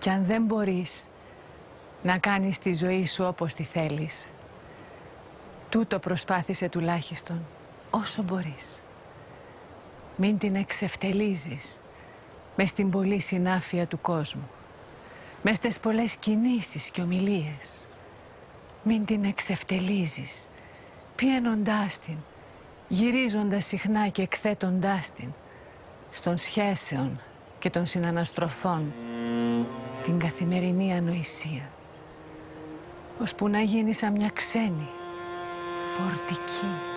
Κι αν δεν μπορείς να κάνεις τη ζωή σου όπως τη θέλεις, τούτο προσπάθησε τουλάχιστον όσο μπορείς. Μην την εξευτελίζεις μες στην πολλή συνάφεια του κόσμου, μες στις πολλές κινήσεις και ομιλίες. Μην την εξευτελίζεις πιένοντάς την, γυρίζοντας συχνά και εκθέτοντάς την στον σχέσεων και των συναναστροφών την καθημερινή ανοησία, ώσπου να γίνει σαν μια ξένη, φορτική,